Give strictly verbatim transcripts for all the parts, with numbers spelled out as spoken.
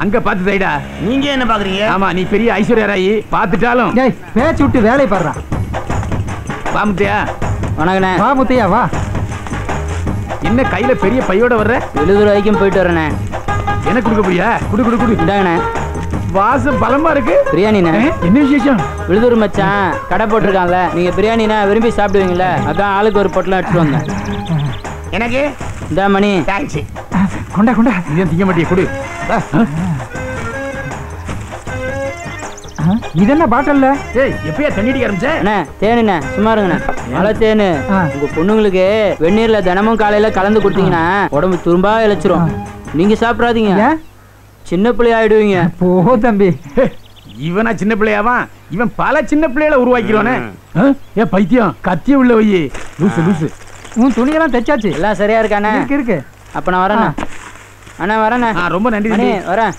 அங்க பாத்து தைடா. நீங்க என்ன பாக்குறீங்க? ஆமா நீ பெரிய ஐஸ்வர்யா ராய் பாத்துட்டாலும் டேய் பேச்சு விட்டு வேலை பாடுறா. வா முத்தையா. வணக்கண்ணே. வா முத்தையா வா. என்ன கையில பெரிய பையோட வர்ற? எழுபது ரூபாய்க்கும் போயிட்டு வரேண்ணே. எனக்கு கொடுக்க போறியா? குடு குடு குடு. இந்தாங்கண்ணே. வாசம் பலமா இருக்கு. பிரியாணிண்ணே. என்ன விசேஷம்? விழுதூர் மச்சான் கடை போட்டிருக்கான்ல, நீங்க பிரியாணினா விரும்பி சாப்பிடுவீங்களே, அதான் ஆளுக்கு ஒரு பொட்டலம் எடுத்துட்டு வந்தேன். எனக்கு இந்த மணி தேங்க்ஸ். கொண்டா கொண்டா. நீ திங்க மாட்டிய கொடு. இது என்ன பாட்டில்ல? ஏய் எப்பயா தண்ணி அடிக்க ஆரம்பிச்ச? அண்ணே தேனுண்ணே, சும்மா இருங்கண்ணே. மழை தேனு உங்க பொண்ணுங்களுக்கு வெந்நீர்ல தினமும் காலையில கலந்து கொடுத்தீங்கன்னா உடம்பு துரும்பா இழைச்சிரும். நீங்க சாப்பிடாதீங்க, சின்ன பிள்ளை ஆயிடுவீங்க. போ தம்பி. இவனா சின்ன பிள்ளையாவா? இவன் பல சின்ன பிள்ளைகளை உருவாக்கிடுவானே. ஏ பைத்தியம், கத்திய உள்ள வை. லூசு லூசு. உன் துணியெல்லாம் தைச்சாச்சு? எல்லாம் சரியா இருக்கானே? இருக்கு இருக்கு. அப்ப நான் வரேண்ணா. அண்ணா வரேண்ணா. ரொம்ப நன்றி. அண்ணே வரேன்.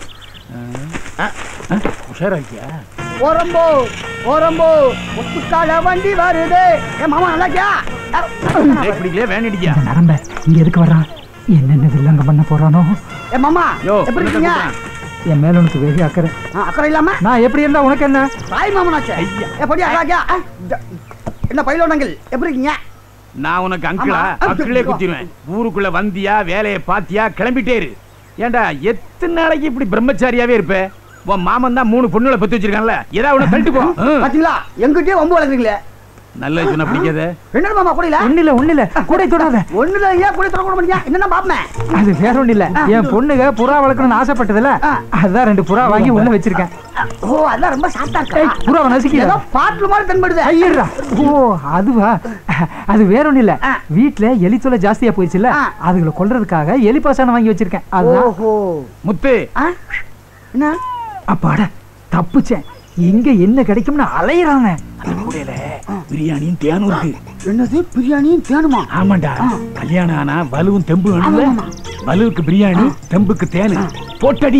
உஷாராக்கியா? ஓரம்போ ஓரம்போ முத்துக்கால வண்டி வருது. ஏ மாமா நல்லாக்கியா? ஏய் பிடிக்கல வேன் அடிக்கியா? நரம்ப இங்க எதுக்கு வர்றான்? என்னென்ன வில்லங்க பண்ண போறானோ? ஏ மாமா எப்படி இருக்கீங்க? என் மேல உனக்கு வெகு அக்கறை. அக்கறை இல்லாம நான் எப்படி இருந்தா உனக்கு என்ன? தாய் மாமனாச்சே. ஏ படி நல்லாக்கியா? என்ன பையிலோனங்கள் எப்படி இருக்கீங்க? நான் உனக்கு அங்கிளா? அக்கிளே குத்திடுவேன். ஊருக்குள்ள வந்தியா, வேலையை பாத்தியா, கிளம்பிட்டே இரு. ஏண்டா எத்தனை நாளைக்கு இப்படி பிரம்மச்சாரியாவே இருப்ப? உன் மாமன் தான் மூணு பொண்ணுகளை பத்தி வச்சிருக்கான்ல, ஏதாவது உன தள்ளிட்டு போ. பாத்தீங்களா எங்கிட்டே வம்பு வளர்க்குறீங்களே. நல்ல சொன்ன பிடிக்காத. என்ன மாமா கூடையில? ஒண்ணு இல்ல ஒண்ணு இல்ல கூடை தொடாத. ஒண்ணு இல்ல ஏன் கூடை தொட கூட மாட்டீங்க? என்னன்னா பாப்பமே. அது வேற ஒண்ணு இல்ல, என் பொண்ணுக புறா வளர்க்கணும்னு ஆசைப்பட்டதுல அதான் ரெண்டு புறா வாங்கி உள்ள வச்சிருக்கேன். ஓ அதெல்லாம் ரொம்ப சாஃப்ட்டா இருக்கு. புறாவை நசுக்கில ஏதோ பாட்டில் மாதிரி தென்படுது. ஐயடா. ஓ அதுவா? அது வேற ஒண்ணு இல்ல, வீட்ல எலி தொல்லை ஜாஸ்தியா போயிடுச்சுல, அதுகளை கொல்றதுக்காக எலி பாசானம் வாங்கி வச்சிருக்கேன். அதுதான். ஓஹோ முத்து. என்ன அப்பாடா தப்புச்சேன். எங்க என்ன கிடைக்கும்னு அலையறானே. பிரியாணியும் தேனும் இருக்கு. என்னது பிரியாணியும் தேனுமா? ஆமாண்டா, கல்யாணம் ஆனா வலுவும் தெம்பு வேணும்ல. வலுவுக்கு பிரியாணி, தெம்புக்கு தேனு. போட்டடி.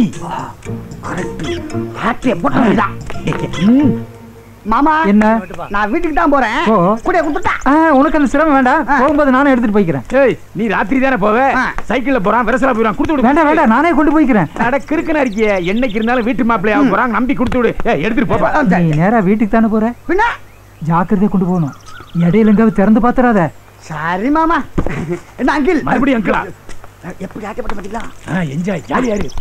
மாமா என்ன? நான் வீட்டுக்கு தான் போறேன். கூட குடுத்துட்டா. உனக்கு அந்த சிரமம் வேண்டாம், போகும்போது நானே எடுத்துட்டு போய்க்கிறேன். ஏய் நீ ராத்திரி தானே போவே? சைக்கிள்ல போறான், விரசலா போறான், கொடுத்து விடு. வேண்டாம் வேண்டாம் நானே கொண்டு போய்க்கிறேன். அட கிறுக்கனா இருக்கியே, என்னைக்கு இருந்தாலும் வீட்டு மாப்பிள்ளையா போறாங்க, நம்பி கொடுத்து விடு. ஏய் எடுத்துட்டு போப்பா. நீ நேரா வீட்டுக்கு தானே போற? பின்ன ஜாக்கிரதையா கொண்டு போகணும், இடையில எங்காவது திறந்து பாத்துறாத. சரி மாமா. என்ன அங்கிள் மறுபடியும் அங்கிளா? எப்படி ஆட்டப்பட்ட பாத்தீங்களா? என்ஜாய் ஜாலியா இரு.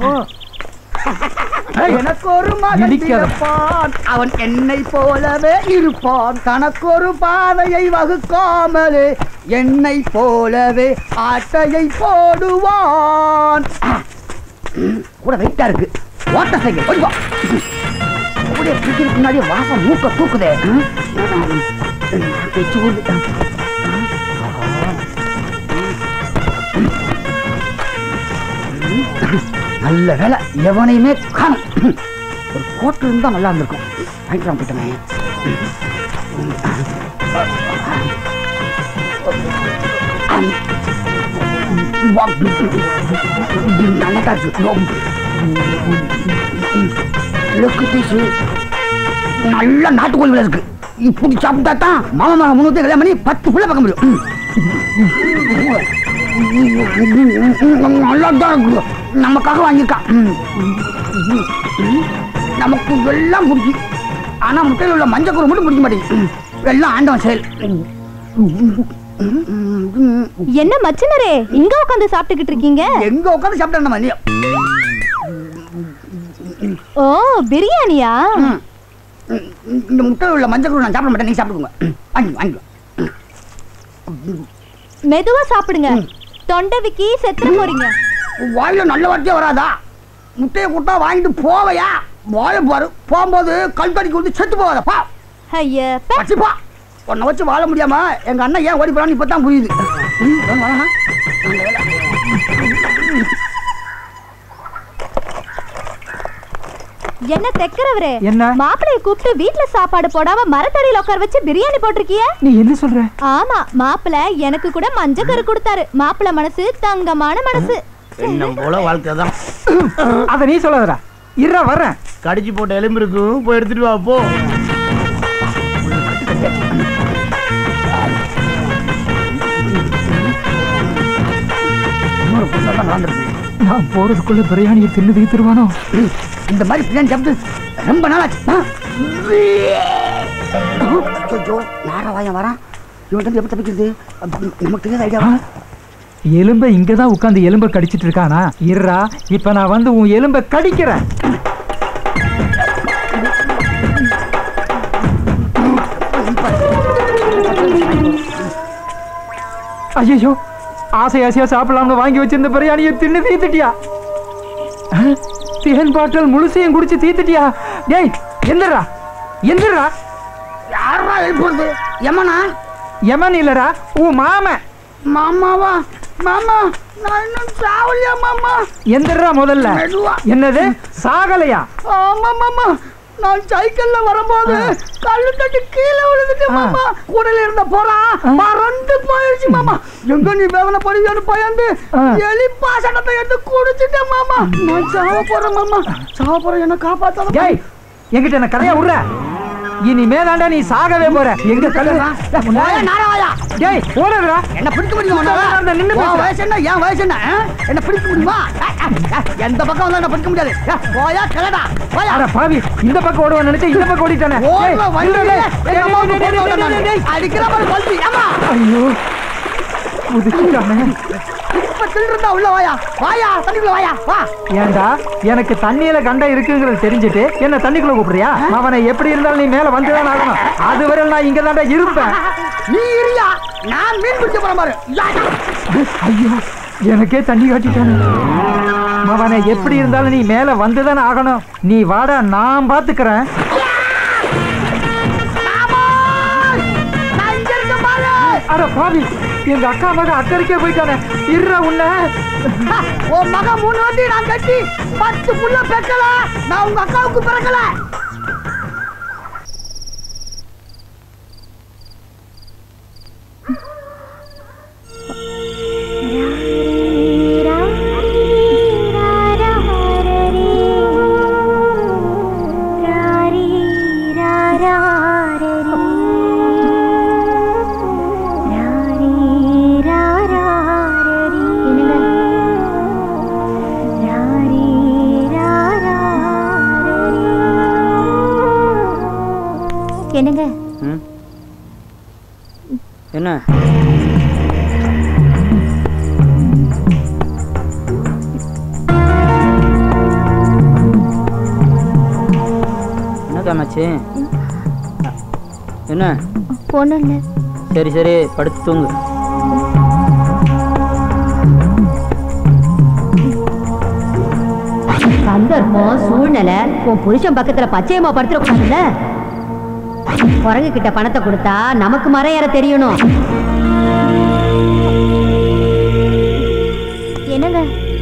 எனக்கு ஒரு மகன் பிறப்பான், அவன் என்னை போலவே இருப்பான். தனக்கு ஒரு பாதையை வகுக்காமலே என்னை போலவே ஆட்டையை போடுவான். கூட வெயிட்டா இருக்கு. ஓட்ட சைக்கிள் கொஞ்சம் அப்படியே பிடிக்கிறதுக்கு முன்னாடியே வாசம் மூக்க தூக்குதே. வச்சு ஊர்ந்து நல்ல வேலை எவனையுமே காணும். ஒரு கோட்டு இருந்தா நல்லா இருந்திருக்கும். வாங்கிக்கலாம் போயிட்டமே. நல்லா இருக்கு. நல்ல நாட்டுக்கோழி இருக்கு. இப்படி சாப்பிட்டா தான் மாமா மாமா முன்னூத்தி கல்யாணம் பண்ணி பத்து புள்ள பார்க்க முடியும். நல்லாதான் இருக்கு. நமக்காக வாங்கியிருக்கான். நமக்கு எல்லாம் பிடிக்கும், ஆனா முட்டையில் உள்ள மஞ்சள் கூறு மட்டும் பிடிக்க மாட்டேங்குது. எல்லாம் ஆண்டவன் செயல். என்ன மச்சனரே இங்க உட்காந்து சாப்பிட்டுக்கிட்டு இருக்கீங்க? எங்க உட்காந்து சாப்பிட்டா மதியம். ஓ பிரியாணியா? இந்த முட்டையில் உள்ள மஞ்சள் கூறு நான் சாப்பிட மாட்டேன், நீங்க சாப்பிடுங்க. வாங்கி வாங்கி மெதுவா சாப்பிடுங்க, தொண்டை விக்கி செத்துற போறீங்க. வாயில நல்ல வார்த்தையே வராதா? முட்டையை கூட்டா வாங்கிட்டு போவையா? வாய பாரு, போகும்போது கல் தடிக்கு வந்து செத்து போவாதப்பா. ஐயா பச்சிப்பா, உன்னை வச்சு வாழ முடியாம எங்க அண்ணன் ஏன் ஓடி போறான்னு இப்பதான் புரியுது. என்ன தெக்கறவரே? என்ன? மாப்பிளைய கூப்பிட்டு வீட்ல சாப்பாடு போடாம மரத்தடியில உட்கார வச்சு பிரியாணி போட்டிருக்கிய? நீ என்ன சொல்ற? ஆமா, மாப்பிள எனக்கு கூட மஞ்சள் கரு கொடுத்தாரு. மாப்பிள மனசு தங்கமான மனசு. என்ன போல வாழ்க்கை தான். அத நீ சொல்லாதடா, இருடா வர்றேன். கடிச்சு போட்ட எலும்பு இருக்கும், போய் எடுத்துட்டு வா போ. நான் போறதுக்குள்ள பிரியாணியை தின்னு தீத்துருவானோ? இந்த மாதிரி பிரியாணி சாப்பிட்டு ரொம்ப நாள் ஆச்சு. நாராவாயம் வரான். இவன் எப்படி தப்பிக்கிறது? நமக்கு தெரியாத ஐடியாவா? எலும்பை இங்கதான் உட்காந்து எலும்பை கடிச்சிட்டு இருக்கானா? இருறா, இப்ப நான் வந்து உன் எலும்பை கடிக்கிறேன். ஐயோ, ஆசை ஆசையா சாப்பிடலாம்னு வாங்கி வச்சிருந்த பிரியாணியை தின்னு தீத்துட்டியா? தேன் பாட்டல் முழுசையும் குடிச்சு தீத்துட்டியா? டேய், எந்திரா எந்திரா. யாரா எழுப்புறது? யமனா? யமன் இல்லடா, உன் மாமன். மாமாவா? மாமா, நான் இன்னும் சாவலையா மாமா? எந்திரா முதல்ல. என்னது சாகலையா? ஆமா மாமா, நான் சைக்கிள்ல வரும்போது கல்லு தட்டி கீழே விழுந்துட்டு மாமா. கூடல இருந்த போறா பறந்து போயிடுச்சு மாமா. எங்க நீ வேவன போறியோன்னு பயந்து எலி பாசனத்தை எடுத்து குடிச்சிட்டேன் மாமா. நான் சாவ போறேன் மாமா, சாவ போறேன், என்ன காப்பாத்தாத. டேய், என்கிட்ட என்ன கதையா விடுற? இனிமேதாண்டா நீ சாகவே போற. எங்க கல்லுடா? நாராவாயா? டேய், ஓடுறா. என்ன பிடிக்க முடியுமா? நின்னு உன் வயசு என்ன, என் வயசு என்ன? என்ன பிடிக்க முடியுமா? எந்த பக்கம் வந்தா என்ன பிடிக்க முடியாது. போயா கிளடா போயா. அட பாவி, இந்த பக்கம் ஓடுவான்னு நினைச்சா இந்த பக்கம் ஓடிட்டானே. ஓடுற வண்டியில எங்க அம்மாவுக்கு போட்டு விட்டேன் நானு. அடிக்கிற மாதிரி கொல்வி. அம்மா, ஐயோ, உதிச்சிட்டானே. இப்ப தில்றதா உள்ள வாயா. வாயா, தண்ணிக்குள்ள வாயா. வா. ஏண்டா, எனக்கு தண்ணியில கண்ட இருக்குங்கிறது தெரிஞ்சுட்டு என்ன தண்ணிக்குள்ள கூப்பிடுறியா? அவனை எப்படி இருந்தாலும் நீ மேல வந்துதான் ஆகணும். அதுவரை நான் இங்க தாண்டா இருப்பேன். நீ இரியா, நான் மீன் பிடிக்க போறேன் பாரு. ஐயோ, எனக்கே தண்ணி காட்டிட்டானே. அவனை எப்படி இருந்தாலும் நீ மேல வந்துதான் ஆகணும். நீ வாடா, நான் பாத்துக்கிறேன். அட பாவி, எங்க அக்கா மக அக்கறைக்கே போயிட்டானே. இருற உன்ன. உன் மக மூணு வண்டி நான் கட்டி பத்து புள்ள பெக்கல. நான் உங்க அக்காவுக்கு பிறக்கல. என்னங்க? என்ன? என்ன காமாச்சு? என்ன? ஒண்ணும் இல்ல. சரி சரி, படுத்து தூங்கு. சந்தர்ப்பம் சூழ்நிலை உன் புருஷன் பக்கத்துல பச்சையம்மா படுத்துட கூடாதுல்ல. குரங்கு கிட்ட பணத்தை கொடுத்தா நமக்கு மரம் ஏற தெரியணும். என்னங்க?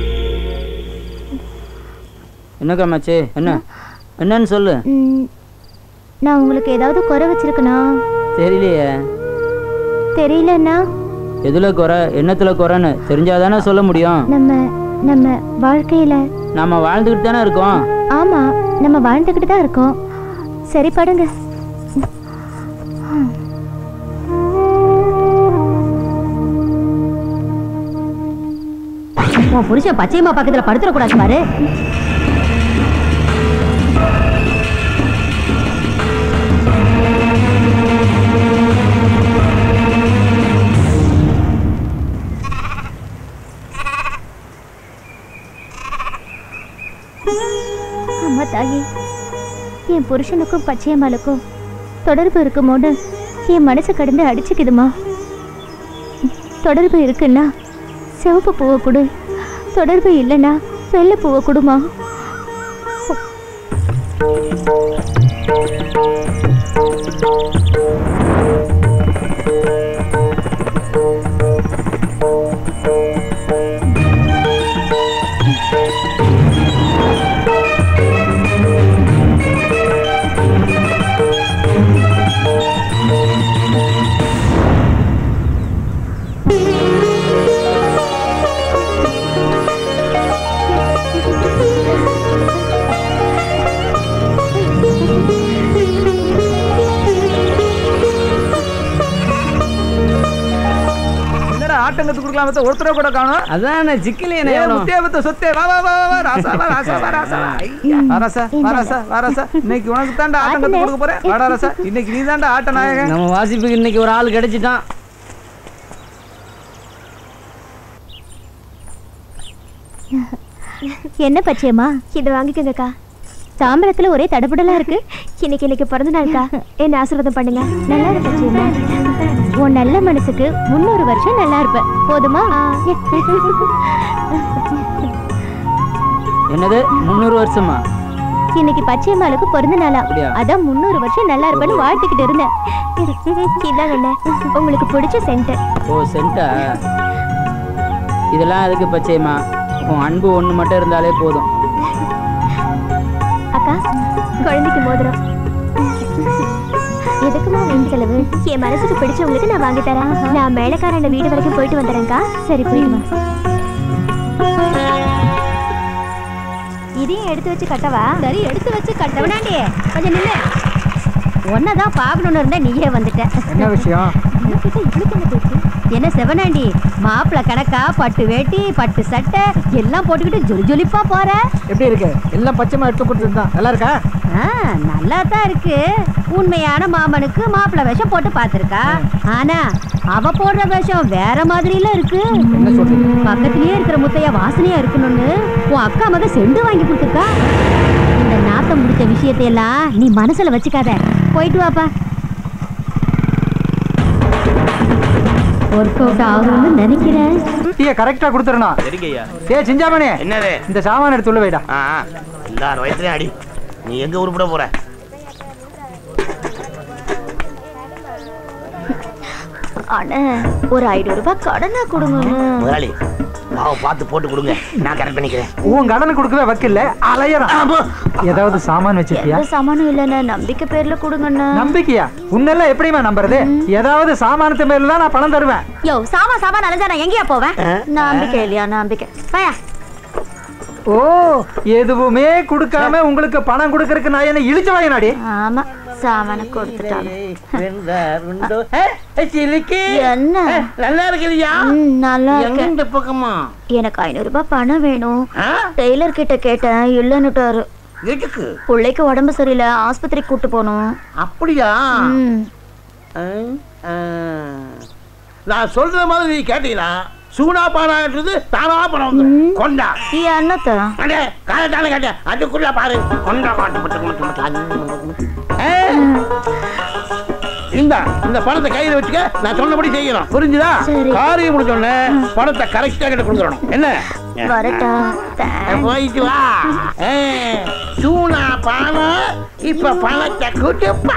என்ன காமாச்சு? என்ன என்னன்னு சொல்லு. நான் உங்களுக்கு ஏதாவது குறை வச்சிருக்கனா? தெரியலையே. தெரியலன்னா எதுல குறை, என்னத்துல குறைன்னு தெரிஞ்சாதானே சொல்ல முடியும். நம்ம நம்ம வாழ்க்கையில நாம வாழ்ந்துக்கிட்டு தானே இருக்கோம். ஆமா, நம்ம வாழ்ந்துக்கிட்டு தான் இருக்கோம். சரி படுங்க. உன் புருஷன் பச்சையம்மா பக்கத்துல படுத்துட கூடாது பாரு. அம்மா தாயி, என் புருஷனுக்கும் பச்சையம்மாளுக்கும் தொடர்பு இருக்குமோன்னு என் மனசு கடந்து அடிச்சுக்குதுமா. தொடர்பு இருக்குன்னா சிவப்பு பூவை கொடு, தொடர்பு இல்லைன்னா வெள்ளை பூவை கொடுமா. ஆட்டங்கத்து குடுக்கலாம் ஒருத்தர கூட காணோம். அதான் சிக்கலையே முத்தியாபத்த சொத்தே வா வா வா வா ராசா வா ராசா வா ராசா வா ராசா வா ராசா வா ராசா இன்னைக்கு உனக்கு தான்டா ஆட்டங்கத்து கொடுக்க போறேன். வாடா ராசா இன்னைக்கு நீ தான்டா ஆட்ட நாயகன். நம்ம வாசிப்புக்கு இன்னைக்கு ஒரு ஆள் கிடைச்சிட்டான். என்ன பச்சையம்மா இதை வாங்கிக்கோங்கக்கா. தாம்பரத்துல ஒரே தடபுடலா இருக்கு. இன்னைக்கு எனக்கு பிறந்த நாள்க்கா, என்ன ஆசீர்வாதம் பண்ணுங்க. நல்லா இருக்கு பச்சையம்மா. உன் நல்ல மனசுக்கு முன்னூறு வருஷம் நல்லா இருப்ப. போதுமா? என்னது முன்னூறு வருஷமா? இன்னைக்கு பச்சையம்மாளுக்கு பிறந்த நாளா, அதான் முன்னூறு வருஷம் நல்லா இருப்பேன்னு வாழ்த்துக்கிட்டு இருந்தேன். இதாங்க என்ன உங்களுக்கு பிடிச்ச சென்ட். ஓ சென்டா? இதெல்லாம் எதுக்கு பச்சையம்மா? உன் அன்பு ஒண்ணு மட்டும் இருந்தாலே போதும். அக்கா குழந்தைக்கு மோதிரம். எதுக்குமா வீண் செலவு? என் மனசுக்கு பிடிச்சவங்களுக்கு நான் வாங்கி தரேன். நான் மேலக்காரன் வீடு வரைக்கும் போயிட்டு வந்துடுறேன்க்கா. சரி போயிடுமா. இதையும் எடுத்து வச்சு கட்டவா? சரி எடுத்து வச்சு கட்டவனாண்டி கொஞ்சம் நில்லு. ஒன்னதான் பாக்கணும்னு இருந்தா நீயே வந்துட்ட. என்ன விஷயம்? என்ன செவனாண்டி மாப்பிள்ள கணக்கா பட்டு வேட்டி பட்டு சட்டை எல்லாம் போட்டுக்கிட்டு ஜொலி ஜொலிப்பா போற. எப்படி இருக்கு? எல்லாம் பச்சைமா எடுத்து கொடுத்துருந்தான். நல்லா இருக்கா? நல்லா தான் இருக்கு. உண்மையான மாமனுக்கு மாப்பிள்ள வேஷம் போட்டு பார்த்திருக்கா. ஆனா அவ போடுற வேஷம் வேற மாதிரி எல்லாம் இருக்கு. என்ன சொல்றீங்க? பக்கத்திலேயே இருக்கிற முத்தையா வாசனையா இருக்கணும்னு உன் அக்கா மக செண்டு வாங்கி கொடுத்துருக்கா. இந்த நாத்தம் முடிச்ச விஷயத்தையெல்லாம் நீ மனசுல வச்சுக்காத. போயிட்டு வாப்பா. ஒர்க் அவுட் ஆகும்னு நினைக்கிறேன். டீயை கரெக்டா கொடுத்துறணும். சரிங்கய்யா. ஏ சிஞ்சாமணி என்னது? இந்த சாமான எடுத்து உள்ள வைடா. ஆ எல்லாரும் வயசுலயும் அடி. நீ எங்க உருப்பட போற? அண்ணா ஒரு ஐநூறு ரூபாய் கடனா கொடுங்க. முதலாளி பாவ பார்த்து போட்டு கொடுங்க, நான் கரெக்ட் பண்ணிக்கிறேன். உன் கடனை கொடுக்கவே வக்கில்ல அலையறான். ஏதாவது சாமான் வச்சிருக்கியா? சாமானும் இல்லைண்ணா, நம்பிக்கை பேர்ல கொடுங்கண்ணா. நம்பிக்கையா? உன்னெல்லாம் எப்படிமா நம்புறது? ஏதாவது சாமானத்து மேல நான் பணம் தருவேன். யோ சாமா சாமான் அலைஞ்சா நான் எங்கேயா போவேன்? நம்பிக்கை இல்லையா? நம்பிக்கை பயா. ஓ எதுவுமே கொடுக்காம உங்களுக்கு பணம் கொடுக்கறதுக்கு நான் என்ன இழிச்சு வாங்கினாடி? ஆமா சாமான கொடுத்துட்டாங்க. என்ன நல்லா இருக்கிறியா? நல்லா இருக்கு. இந்த பக்கமா எனக்கு ஐநூறு ரூபாய் பணம் வேணும். டெய்லர் கிட்ட கேட்டேன், இல்லன்னுட்டாரு. எதுக்கு? பிள்ளைக்கு உடம்பு சரியில்லை, ஆஸ்பத்திரிக்கு கூட்டு போகணும். அப்படியா? நான் சொல்ற மாதிரி நீ கேட்டீங்களா? சூனா பானான்றது தானா பணம் கொண்டா. என்னத்த காலத்தான கேட்டேன், அதுக்குள்ள பாரு கொண்டா இந்த இந்த பணத்தை கையில வச்சுக்க. நான் சொன்னபடி செய்யணும், புரிஞ்சுதா? காரியம் முடிஞ்சோடனே பணத்தை கரெக்டா கிட்ட கொடுத்துடணும். என்ன போயிட்டு வா. சூனா பானா இப்ப பணத்தை கூட்டுப்பா.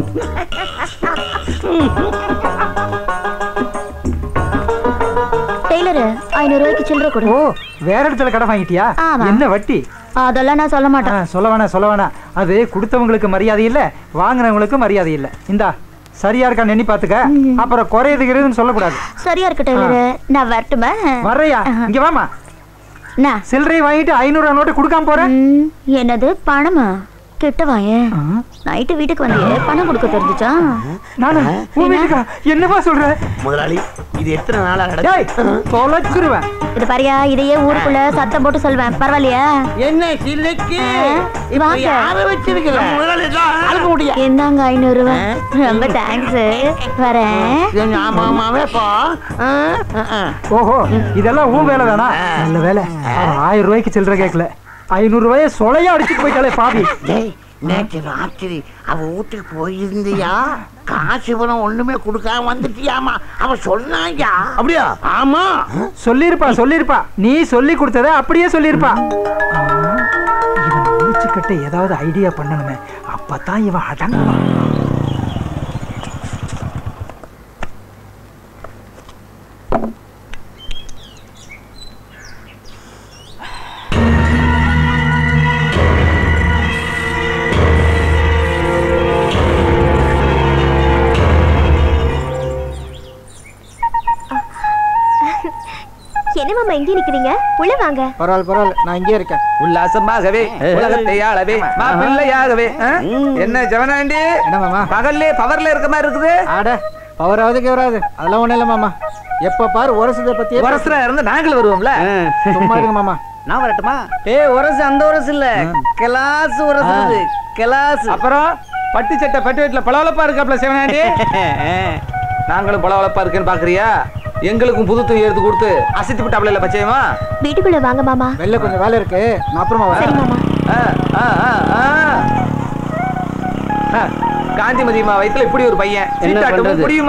டெய்லர் ஐநூறு ரூபாய்க்கு சில்லறை கொடு. ஓ வேற இடத்துல கடை வாங்கிட்டியா? என்ன வட்டி? அதெல்லாம் நான் சொல்ல மாட்டேன். சொல்ல வேணாம் சொல்ல வேணாம். அது கொடுத்தவங்களுக்கு மரியாதை இல்ல, வாங்கினவங்களுக்கு மரியாதை இல்ல. இந்தா சரியா இருக்கான்னு எண்ணி பாத்துக்க. அப்புறம் குறையுதுன்னு சொல்லக்கூடாது. சரியா இருக்கு டெய்லர், நான் வரட்டுமா? வர்றையா? இங்க வாமா. சில்லறை வாங்கிட்டு ஐநூறு நோட்டு கொடுக்காம போறேன். என்னது பணமா? கிட்ட வாயே. நைட்டு வீட்டுக்கு வந்து பணம் கொடுக்க தெரிஞ்சுச்சா? என்னமா சொல்ற முதலாளி? இது எத்தனை நாளா தொலைச்சிருவேன். இது பாரியா, இதையே ஊருக்குள்ள சத்தம் போட்டு சொல்வேன், பரவாயில்லையா? என்ன சில்லுக்கு என்னங்க ஐநூறு ரூபாய். ரொம்ப தேங்க்ஸ். வரேன். ஓஹோ இதெல்லாம் ஊ வேலை தானா? நல்ல வேலை. ஆயிரம் ரூபாய்க்கு சில்லறை கேட்கல, ஐநூறு ரூபாய சொலையா அடிச்சுட்டு போயிட்டாலே பாவி. நேற்று ராத்திரி அவ வீட்டுக்கு போயிருந்தியா? காசு பணம் ஒண்ணுமே கொடுக்காம வந்துட்டியாமா? அவ சொன்னாங்க. அப்படியா? ஆமா சொல்லிருப்பா சொல்லிருப்பா. நீ சொல்லி கொடுத்தத அப்படியே சொல்லிருப்பா. இவன் முடிச்சுக்கிட்ட ஏதாவது ஐடியா பண்ணணுமே, அப்பதான் இவன் அடங்குவான். என்ன மாமா இங்கே நிக்கிறீங்க? உள்ள வாங்க. பரவாயில்ல பரவாயில்ல, நான் இங்கே இருக்கேன். உல்லாசமாகவே உலகத்தை ஆளவே மாப்பிள்ளையாகவே. என்ன ஜவனாண்டி, என்ன மாமா பகல்லே பவர்ல இருக்க மாதிரி இருக்குது? ஆட பவராவது கேவராது அதெல்லாம் ஒண்ணும் இல்ல மாமா. எப்ப பாரு உரசதை பத்தி உரசுறா இருந்தா நாங்களும் வருவோம்ல. சும்மா இருங்க மாமா. நான் வரட்டுமா? ஏய் உரசு அந்த உரசு இல்ல, கிளாஸ் உரசு, கிளாஸ். அப்புறம் பட்டு சட்டை பட்டு வீட்டுல பளபளப்பா இருக்காப்ல சிவனாண்டி. நாங்களும் பளபளப்பா இருக்குன்னு பாக்குறியா? எங்களுக்கும் புது துணி எடுத்து கொடுத்து அசைத்து விட்டாப்ல இல்ல பச்சையமா. வீட்டுக்குள்ள வாங்க மாமா. வெளில கொஞ்சம் வேலை இருக்கு, நான் அப்புறமா சரி வரேன். மாமா. காந்திமதிமா வயித்துல இப்படி ஒரு பையன் என்ன சீட்டாட்டும் பண்றது? முடியுமா?